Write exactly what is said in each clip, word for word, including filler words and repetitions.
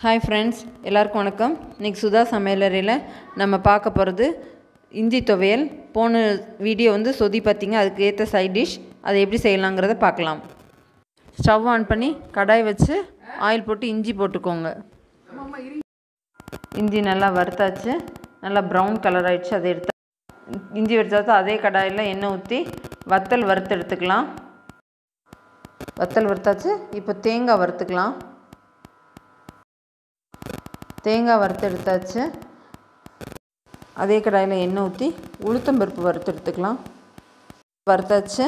Hi friends, எல்லாருக்கும் வணக்கம். இன்னைக்கு சுதா சமையலறையில் நம்ம பார்க்க போகிறது இஞ்சி துவையல். போன வீடியோ வந்து சொதி பார்த்தீங்க, அதுக்கு ஏற்ற சைட் டிஷ் அதை எப்படி செய்யலாங்கிறத பார்க்கலாம். ஸ்டவ் ஆன் பண்ணி கடாய் வச்சு ஆயில் போட்டு இஞ்சி போட்டுக்கோங்க. இஞ்சி நல்லா வறுத்தாச்சு, நல்லா ப்ரௌன் கலர் ஆகிடுச்சு. அதை எடுத்து இஞ்சி வறுத்தாச்சு. அதே கடாயில் எண்ணெய் ஊற்றி வத்தல் வறுத்து எடுத்துக்கலாம். வத்தல் வறுத்தாச்சு. இப்போ தேங்காய் வறுத்துக்கலாம். தேங்காய் வறுத்து எடுத்தாச்சு. அதே கடாயில் எண்ணெய் ஊற்றி உளுத்தம்பருப்பு வறுத்து எடுத்துக்கலாம். வறுத்தாச்சு.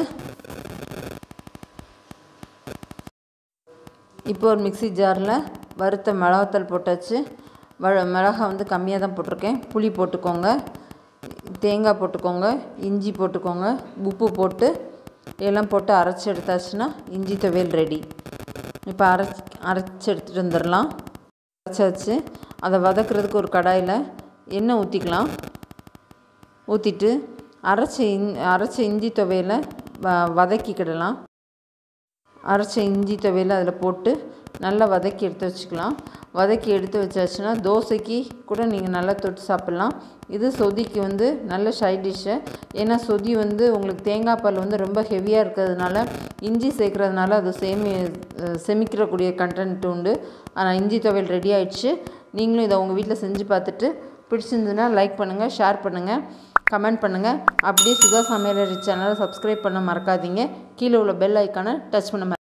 இப்போ ஒரு மிக்சி ஜாரில் வறுத்த மிளகாத்தூள் போட்டாச்சு. வ மிளகாய் வந்து கம்மியாக தான் போட்டிருக்கேன். புளி போட்டுக்கோங்க, தேங்காய் போட்டுக்கோங்க, இஞ்சி போட்டுக்கோங்க, உப்பு போட்டு எல்லாம் போட்டு அரைச்சி எடுத்தாச்சுன்னா இஞ்சி துவையல் ரெடி. இப்போ அரைச்சி அரைச்சி எடுத்துகிட்டு வந்துடலாம். அரைச்சாச்சு. அதை வதக்கிறதுக்கு ஒரு கடாயில் எண்ணெய் ஊற்றிக்கலாம். ஊற்றிட்டு அரைச்ச இஞ் அரைச்ச இஞ்சி துவையலை வ வதக்கிக்கிடலாம். அரைச்ச இஞ்சி துவையலை அதில் போட்டு நல்லா வதக்கி எடுத்து வச்சுக்கலாம். வதக்கி எடுத்து வச்சாச்சுன்னா தோசைக்கு கூட நீங்கள் நல்லா தொட்டு சாப்பிட்லாம். இது சொதிக்கு வந்து நல்ல சைட் டிஷ்ஷு. ஏன்னா சொதி வந்து உங்களுக்கு தேங்காய் பால் வந்து ரொம்ப ஹெவியாக இருக்கிறதுனால இஞ்சி சேர்க்குறதுனால அது சேமி செமிக்கிறக்கூடிய கண்டென்ட் உண்டு. ஆனால் இஞ்சி துவையல் ரெடி ஆகிடுச்சு. நீங்களும் இதை உங்கள் வீட்டில் செஞ்சு பார்த்துட்டு பிடிச்சிருந்துன்னா லைக் பண்ணுங்கள், ஷேர் பண்ணுங்கள், கமெண்ட் பண்ணுங்கள். அப்படியே சுதா சமையலறை சேனலை சப்ஸ்கிரைப் பண்ண மறக்காதீங்க. கீழே உள்ள பெல் ஐக்கானை டச் பண்ண